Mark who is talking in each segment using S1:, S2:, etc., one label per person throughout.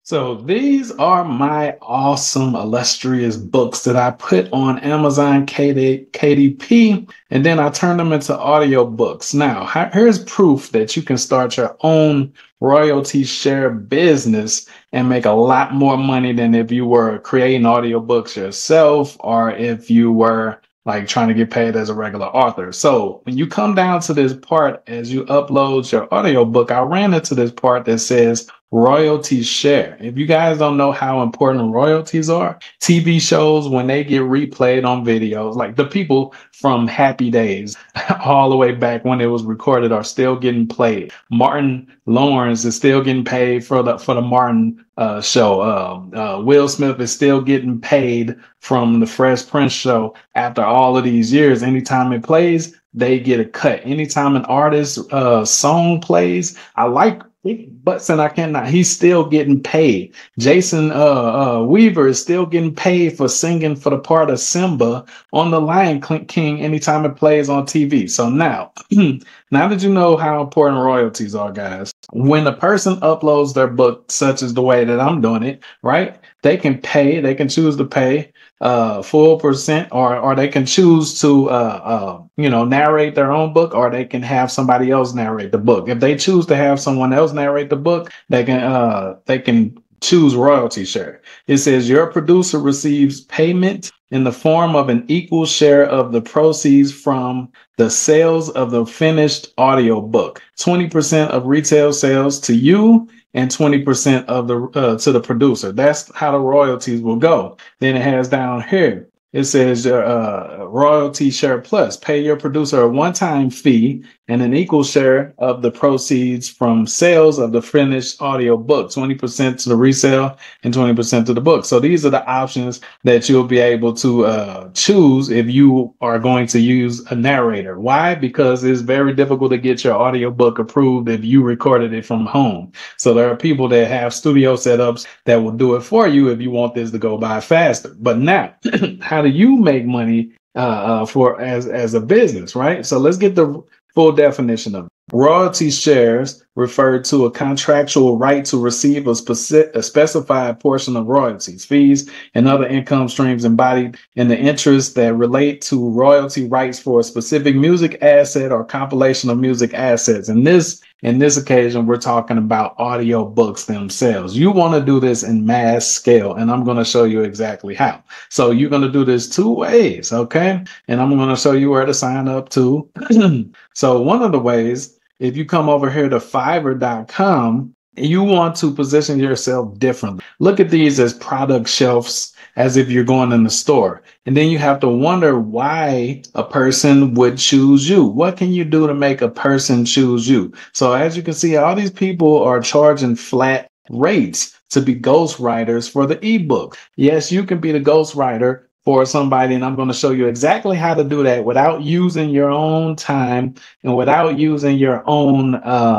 S1: So these are my awesome, illustrious books that I put on Amazon KDP, and then I turn them into audiobooks. Now, here's proof that you can start your own royalty share business and make a lot more money than if you were creating audiobooks yourself or if you were like trying to get paid as a regular author. So when you come down to this part, as you upload your audiobook, I ran into this part that says royalty share. If you guys don't know how important royalties are, TV shows, when they get replayed on videos, like the people from Happy Days all the way back when it was recorded are still getting played. Martin Lawrence is still getting paid for the Martin show. Will Smith is still getting paid from the Fresh Prince show after all of these years. Anytime it plays, they get a cut. Anytime an artist song plays, I like Big Butts and I cannot. He's still getting paid. Jason Weaver is still getting paid for singing for the part of Simba on The Lion King anytime it plays on TV. So now, now that you know how important royalties are, guys, when a person uploads their book, such as the way that I'm doing it, right? They can choose to pay full percent, or they can choose to narrate their own book, or they can have somebody else narrate the book. If they choose to have someone else narrate the book, they can choose royalty share. It says your producer receives payment in the form of an equal share of the proceeds from the sales of the finished audiobook. 20% of retail sales to you and 20% of the to the producer. That's how the royalties will go. Then it has down here, it says royalty share plus. Pay your producer a one-time fee and an equal share of the proceeds from sales of the finished audiobook. 20% to the resale and 20% to the book. So these are the options that you'll be able to choose if you are going to use a narrator. Why? Because it's very difficult to get your audiobook approved if you recorded it from home. So there are people that have studio setups that will do it for you if you want this to go by faster. But now, how do you make money for as a business, right? So let's get the full definition of it. Royalty shares refer to a contractual right to receive a specified portion of royalties, fees, and other income streams embodied in the interests that relate to royalty rights for a specific music asset or compilation of music assets. In this occasion, we're talking about audiobooks themselves. You want to do this in mass scale, and I'm going to show you exactly how. So you're going to do this two ways, okay? And I'm going to show you where to sign up to. So one of the ways, if you come over here to Fiverr.com, you want to position yourself differently. Look at these as product shelves, as if you're going in the store. And then you have to wonder why a person would choose you. What can you do to make a person choose you? So as you can see, all these people are charging flat rates to be ghostwriters for the ebook. Yes, you can be the ghostwriter for somebody, and I'm going to show you exactly how to do that without using your own time and without using your own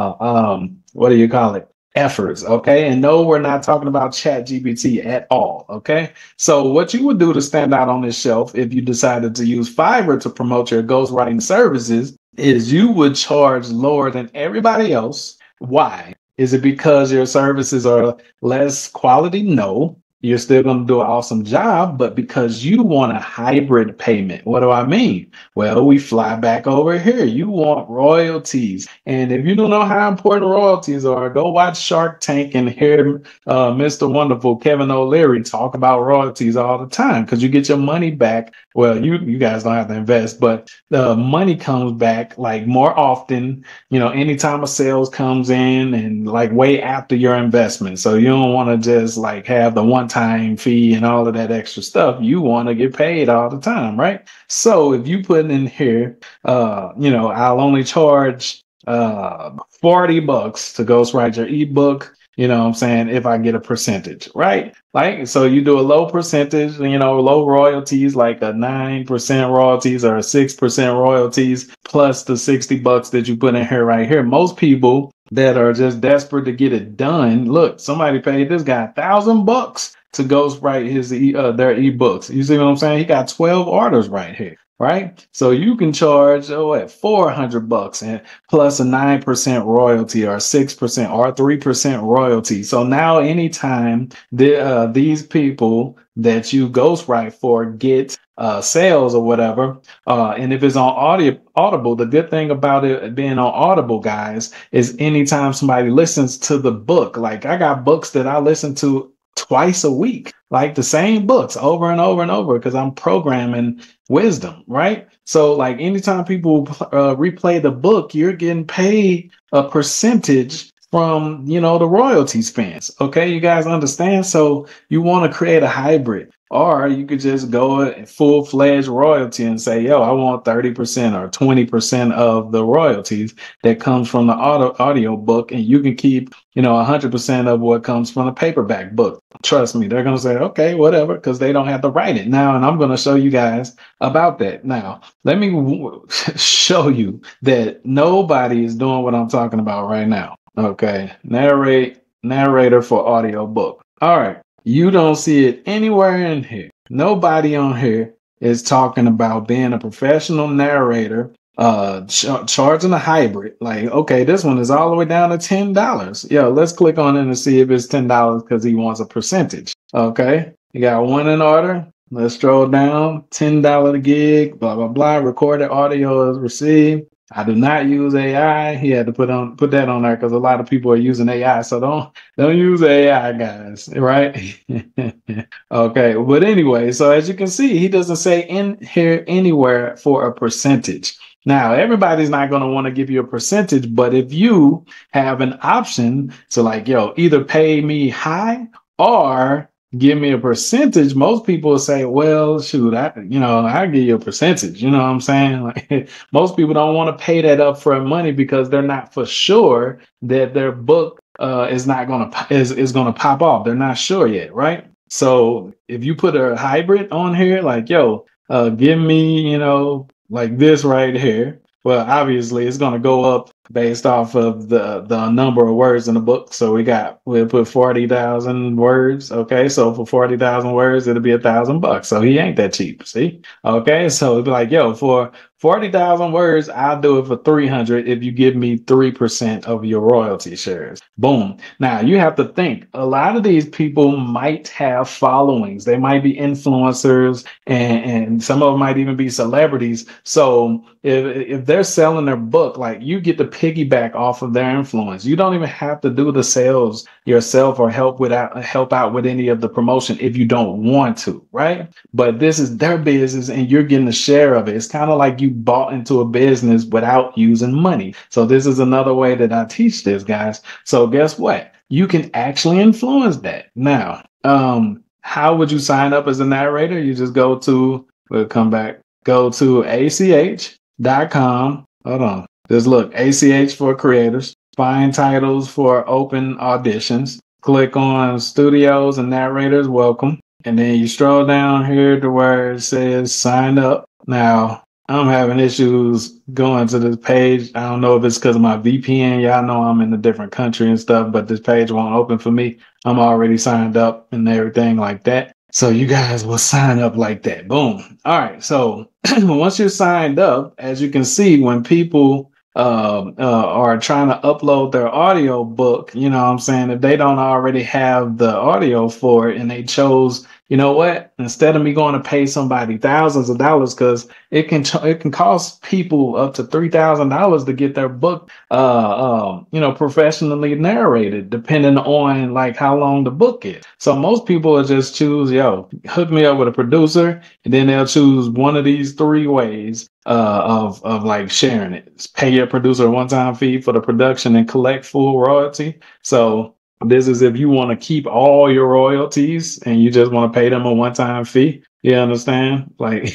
S1: efforts. Okay, and no, we're not talking about ChatGPT at all. Okay, so what you would do to stand out on this shelf if you decided to use Fiverr to promote your ghostwriting services is you would charge lower than everybody else. Why? Is it because your services are less quality? No. You're still going to do an awesome job, but because you want a hybrid payment. What do I mean? Well, we fly back over here. You want royalties. And if you don't know how important royalties are, go watch Shark Tank and hear Mr. Wonderful Kevin O'Leary talk about royalties all the time, because you get your money back. Well, you guys don't have to invest, but the money comes back like more often, anytime a sales comes in and like way after your investment. So you don't want to just like have the one-time fee and all of that extra stuff. You want to get paid all the time, right? So if you put in here, I'll only charge $40 to ghostwrite your ebook. You know what I'm saying? If I get a percentage, right? Like, so you do a low percentage, low royalties, like a 9% royalties or a 6% royalties plus the $60 that you put in here right here. Most people that are just desperate to get it done. Look, somebody paid this guy $1,000 to ghostwrite their ebooks. You see what I'm saying? He got 12 orders right here. right? So you can charge what, $400 and plus a 9% royalty or 6% or 3% royalty. So now anytime these people that you ghostwrite for get sales or whatever, and if it's on Audible, the good thing about it being on Audible, guys, is anytime somebody listens to the book, like I got books that I listen to twice a week, like the same books over and over and over, because I'm programming wisdom, right? So like anytime people replay the book, you're getting paid a percentage from, the royalties fans. Okay, you guys understand? So you want to create a hybrid, or you could just go full-fledged royalty and say, yo, I want 30% or 20% of the royalties that comes from the audio book, and you can keep 100% of what comes from the paperback book. Trust me, they're going to say, okay, whatever, because they don't have to write it now. And I'm going to show you guys about that. Now, let me show you that nobody is doing what I'm talking about right now. Okay, narrator for audiobook. All right, you don't see it anywhere in here. Nobody on here is talking about being a professional narrator, charging a hybrid. Like, okay, this one is all the way down to $10. Yo, let's click on it and see if it's $10 because he wants a percentage. Okay, you got one in order. Let's scroll down. $10 a gig, blah blah blah. Recorded audio is received. I do not use AI. He had to put that on there because a lot of people are using AI. So don't use AI, guys. Right? Okay. But anyway, so as you can see, he doesn't say in here anywhere for a percentage. Now, everybody's not going to want to give you a percentage, but if you have an option to like, yo, either pay me high or give me a percentage, most people say, well, shoot, I'll give you a percentage. You know what I'm saying? Like, most people don't want to pay that upfront money because they're not for sure that their book is gonna pop off. They're not sure yet, right? So if you put a hybrid on here, like, yo, give me, like this right here. Well, obviously it's gonna go up based off of the number of words in the book. So we'll put 40,000 words. Okay, so for 40,000 words, it'll be $1,000. So he ain't that cheap. See? Okay, so it'd be like, yo, for 40,000 words, I'll do it for 300 if you give me 3% of your royalty shares. Boom. Now you have to think, a lot of these people might have followings. They might be influencers, and some of them might even be celebrities. So if they're selling their book, like, you get to piggyback off of their influence. You don't even have to do the sales yourself or help out with any of the promotion if you don't want to, right? But this is their business and you're getting a share of it. It's kind of like you bought into a business without using money. So this is another way that I teach this, guys. So guess what? You can actually influence that. Now, how would you sign up as a narrator? You just go to ach.com. Hold on. Just look, ACH for creators, find titles for open auditions, click on studios and narrators, welcome. And then you scroll down here to where it says sign up. Now, I'm having issues going to this page. I don't know if it's because of my VPN. Y'all know I'm in a different country and stuff, but this page won't open for me. I'm already signed up and everything like that. So you guys will sign up like that. Boom. All right. So once you're signed up, as you can see, when people are trying to upload their audio book, you know what I'm saying, if they don't already have the audio for it and they chose, you know what, instead of me going to pay somebody thousands of dollars, because it can cost people up to $3,000 to get their book professionally narrated, depending on like how long the book is. So most people will just choose, yo, hook me up with a producer, and then they'll choose one of these three ways of like sharing it. Pay your producer a one-time fee for the production and collect full royalty. So this is if you want to keep all your royalties and you just want to pay them a one-time fee. You understand? Like,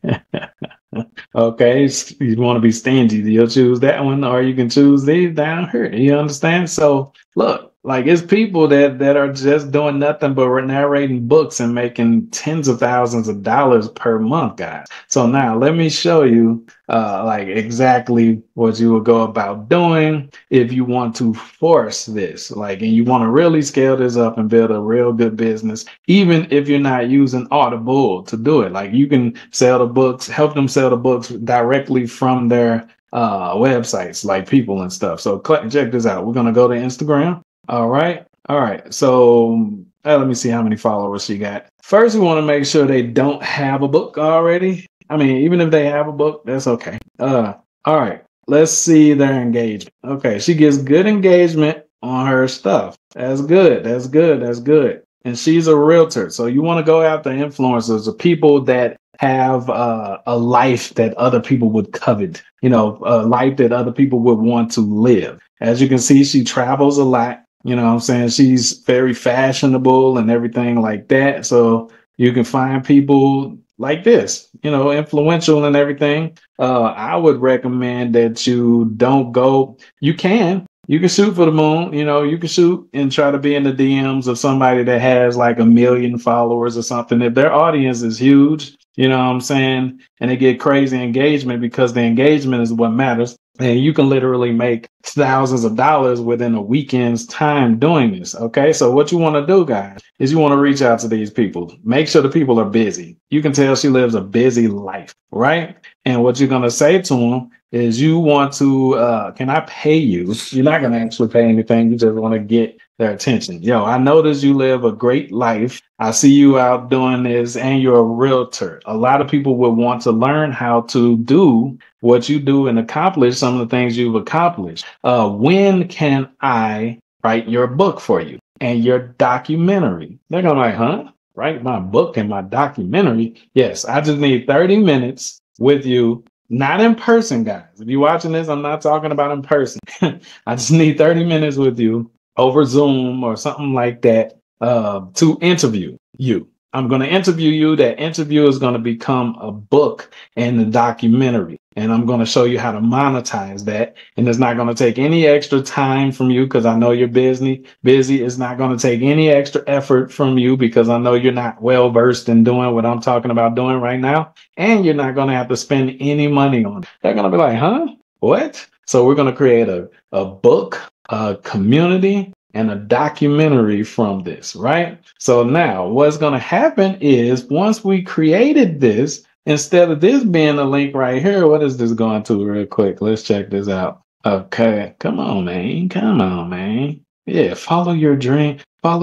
S1: okay, you want to be stingy, you'll choose that one, or you can choose these down here. You understand? So look, Like it's people that are just doing nothing but narrating books and making tens of thousands of dollars per month, guys. So now let me show you like exactly what you would go about doing if you want to force this. Like, and you want to really scale this up and build a real good business, even if you're not using Audible to do it. Like you can sell the books, help them sell the books directly from their websites, like people and stuff. So check this out. We're gonna go to Instagram. All right. All right. So let me see how many followers she got. First, we want to make sure they don't have a book already. I mean, even if they have a book, that's okay. All right. Let's see their engagement. Okay. She gets good engagement on her stuff. That's good. That's good. That's good. And she's a realtor. So you want to go after influencers or people that have a life that other people would covet, you know, a life that other people would want to live. As you can see, she travels a lot. You know what I'm saying? She's very fashionable and everything like that. So you can find people like this, you know, influential and everything. I would recommend that you don't go. You can shoot for the moon. You know, you can shoot and try to be in the DMs of somebody that has like 1 million followers or something. If their audience is huge, you know what I'm saying? And they get crazy engagement, because the engagement is what matters. And you can literally make thousands of dollars within a weekend's time doing this. Okay. So what you want to do, guys, is you want to reach out to these people. Make sure the people are busy. You can tell she lives a busy life, right? And what you're going to say to them is you want to, can I pay you? You're not going to actually pay anything. You just want to get their attention. Yo, I noticed you live a great life. I see you out doing this, and you're a realtor. A lot of people would want to learn how to do what you do and accomplish some of the things you've accomplished. When can I write your book for you and your documentary? They're going to like, huh? Write my book and my documentary? Yes, I just need 30 minutes with you. Not in person, guys. If you're watching this, I'm not talking about in person. I just need 30 minutes with you over Zoom or something like that to interview you. I'm going to interview you. That interview is going to become a book and a documentary. And I'm going to show you how to monetize that. And it's not going to take any extra time from you, because I know you're busy. It's not going to take any extra effort from you, because I know you're not well versed in doing what I'm talking about doing right now. And you're not going to have to spend any money on it. They're going to be like, huh? What? So we're going to create a book, a community, and a documentary from this, right? So now what's going to happen is, once we created this, instead of this being a link right here, what is this going to real quick? Let's check this out. Okay. Come on, man. Come on, man. Yeah. Follow your dream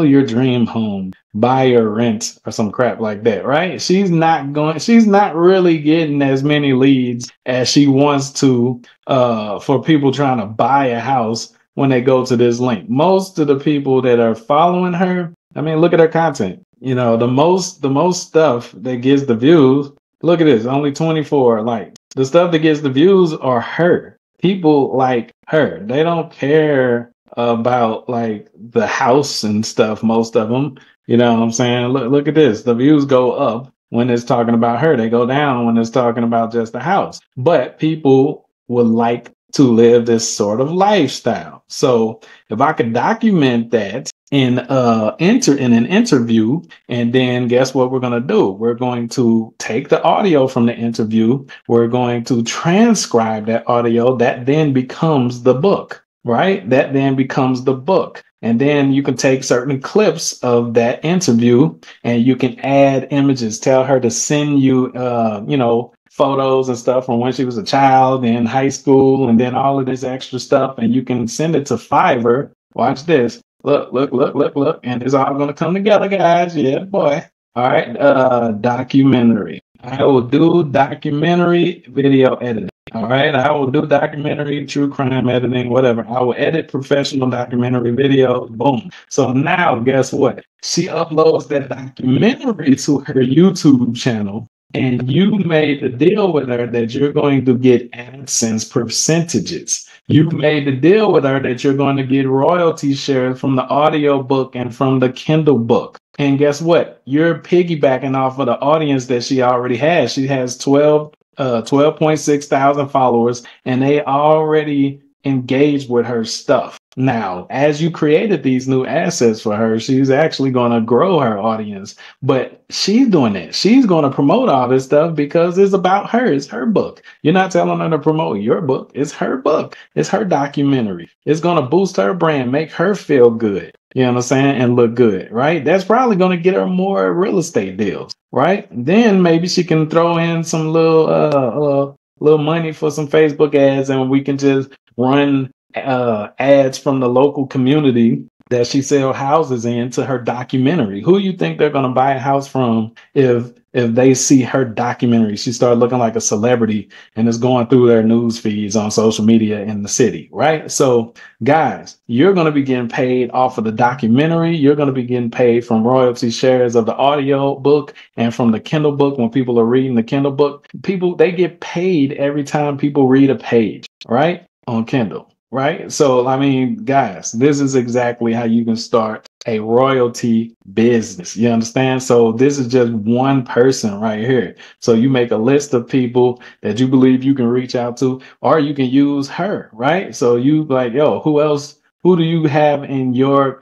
S1: home, buy or rent or some crap like that, right? She's not really getting as many leads as she wants to, for people trying to buy a house when they go to this link. Most of the people that are following her, I mean, look at her content. You know, the most stuff that gets the views, look at this, only 24 likes. The stuff that gets the views are her. People like her. They don't care about like the house and stuff, most of them. You know what I'm saying? Look at this. The views go up when it's talking about her. They go down when it's talking about just the house. But people would like to live this sort of lifestyle. So if I could document that in an interview, and then guess what we're going to do? We're going to take the audio from the interview. We're going to transcribe that audio. That then becomes the book, right? That then becomes the book. And then you can take certain clips of that interview and you can add images. Tell her to send you, photos and stuff from when she was a child in high school, and then all of this extra stuff. And you can send it to Fiverr. Watch this. Look. And it's all going to come together, guys. Yeah, boy. All right. Documentary. I will do documentary video editing. All right. I will do documentary, true crime editing, whatever. I will edit professional documentary video. Boom. So now guess what? She uploads that documentary to her YouTube channel. And you made the deal with her that you're going to get AdSense percentages. You made the deal with her that you're going to get royalty shares from the audiobook and from the Kindle book. And guess what? You're piggybacking off of the audience that she already has. She has 12.6 thousand followers, and they already engaged with her stuff. Now, as you created these new assets for her, she's actually going to grow her audience, but she's doing it. She's going to promote all this stuff because it's about her. It's her book. You're not telling her to promote your book. It's her book. It's her documentary. It's going to boost her brand, make her feel good. You know what I'm saying? And look good, right? That's probably going to get her more real estate deals, right? Then maybe she can throw in some little money for some Facebook ads, and we can just run ads from the local community that she sell houses in to her documentary. Who you think they're going to buy a house from if they see her documentary? She started looking like a celebrity and is going through their news feeds on social media in the city, right? So guys, you're going to be getting paid off of the documentary. You're going to be getting paid from royalty shares of the audio book and from the Kindle book. When people are reading the Kindle book, they get paid every time people read a page, right? On Kindle. Right. So, I mean, guys, this is exactly how you can start a royalty business. You understand? So this is just one person right here. So you make a list of people that you believe you can reach out to, or you can use her. Right. So you like, yo, who else? Who do you have in your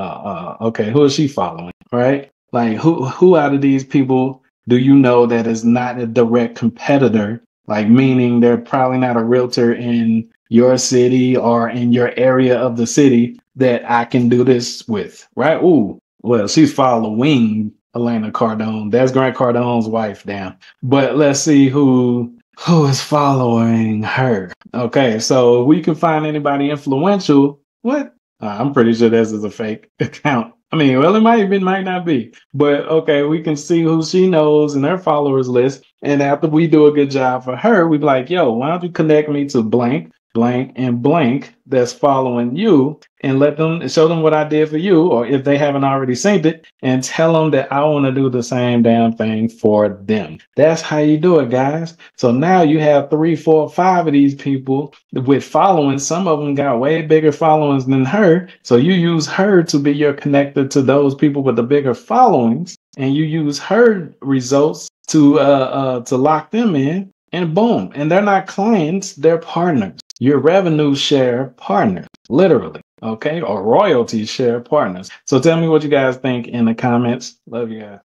S1: okay, who is she following? Right. Like who out of these people do you know that is not a direct competitor? Like, meaning they're probably not a realtor in your city or in your area of the city that I can do this with, right? Ooh, well, she's following Elena Cardone. That's Grant Cardone's wife, damn. But let's see who is following her. Okay, so we can find anybody influential. What? I'm pretty sure this is a fake account. I mean, well, it might not be, but okay, we can see who she knows in her followers list. And after we do a good job for her, we be like, yo, why don't you connect me to blank, blank, and blank that's following you, and show them what I did for you, or if they haven't already seen it, and tell them that I want to do the same damn thing for them. That's how you do it, guys. So now you have 3, 4, 5 of these people with following. Some of them got way bigger followings than her. So you use her to be your connector to those people with the bigger followings, and you use her results to lock them in, and boom. And they're not clients, they're partners. Your revenue share partners, literally, okay? Or royalty share partners. So tell me what you guys think in the comments. Love you guys.